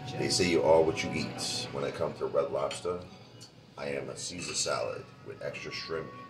They say you are what you eat. When I come to Red Lobster, I am a Caesar salad with extra shrimp